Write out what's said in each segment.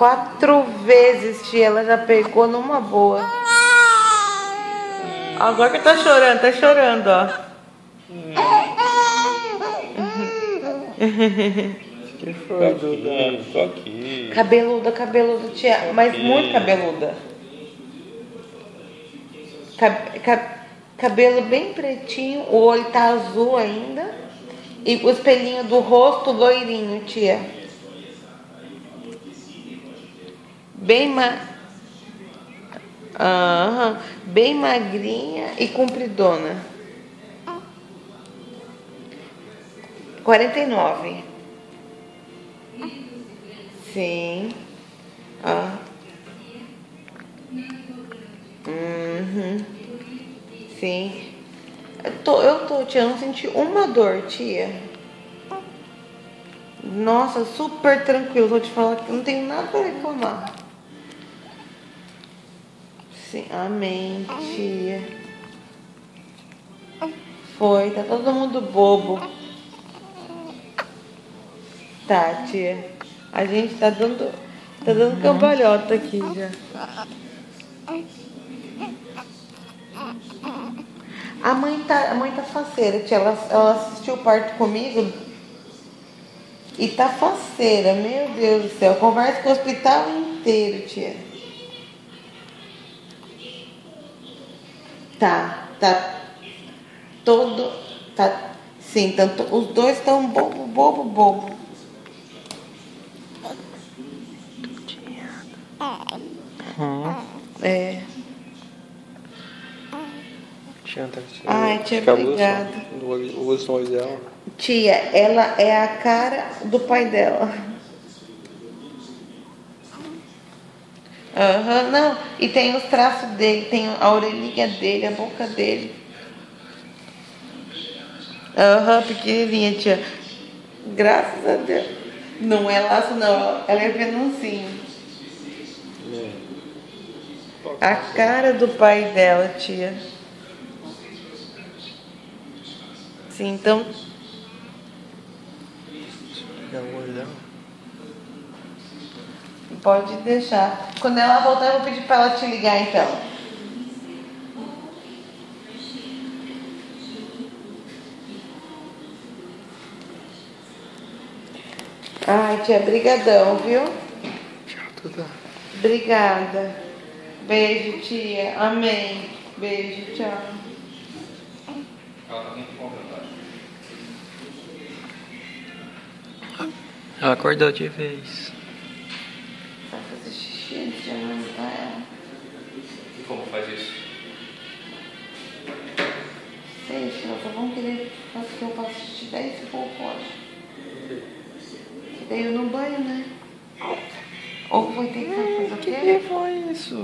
4 vezes, tia. Ela já pegou numa boa. Agora que tá chorando, ó. Que foi, Duda? Tô aqui. Cabeluda, tia. Mas muito cabeluda. Cabelo bem pretinho. O olho tá azul ainda. E o espelhinho do rosto loirinho, tia. Bem magrinha e compridona. 49. Sim. Sim. Eu tô, tia. Eu não senti uma dor, tia. Nossa, super tranquilo. Vou te falar que eu não tenho nada pra reclamar. Sim, amém, tia. Foi, tá todo mundo bobo. Tá, tia. A gente tá dando cambalhota aqui já. A mãe tá faceira, tia. Ela assistiu o parto comigo e tá faceira, meu Deus do céu. Conversa com o hospital inteiro, tia. Tá. Tá. Sim, tanto, os dois estão bobo. É. Ai, tia, obrigada. O uso no olho dela. Tia, ela é a cara do pai dela. Não. E tem os traços dele, tem a orelhinha dele, a boca dele. Pequenininha, tia. Graças a Deus. Não é laço, não. Ela é venãozinho. A cara do pai dela, tia. Sim, então. Pode deixar. Quando ela voltar, eu vou pedir pra ela te ligar, então. Ai, tia, brigadão, viu? Tchau, Duda. Obrigada. Beijo, tia. Amém. Beijo, tchau. Ela acordou de vez. Vai fazer xixi antes de amamentar ela. E como faz isso? Sei, tia, só vão querer que eu faça xixi 10 e pouco horas. Que daí eu não banho, né? Ou foi ter que fazer o quê? Que foi isso?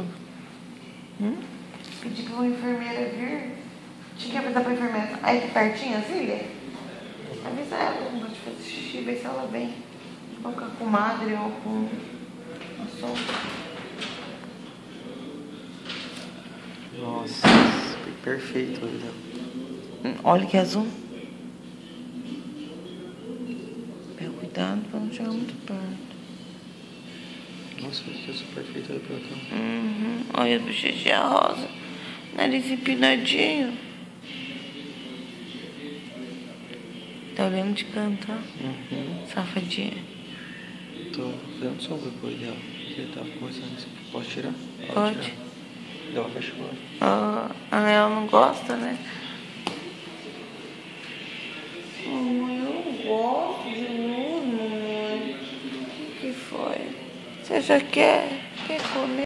Pedi pra uma enfermeira vir. Tinha que avisar pra enfermeira. Aí aqui pertinho, as ilhas. Avisa ela quando eu fazer xixi, ver se ela vem. Ou com a comadre ou com a sombra. Nossa, perfeito, Duda. Olha que azul. Pega cuidado pra não chegar muito perto. Nossa, que azul perfeito, olha pra cá. Olha a bochechinha rosa. Nariz empinadinho. Tá olhando de canto, ó. Safadinha. Tô fazendo sombra pro olho dela. Ele tava conversando isso. Posso tirar? Pode. Tirar. Ela fecha o olho. Ela não gosta, né? Mãe, eu não gosto de luz, mãe. O que foi? Você já quer comer?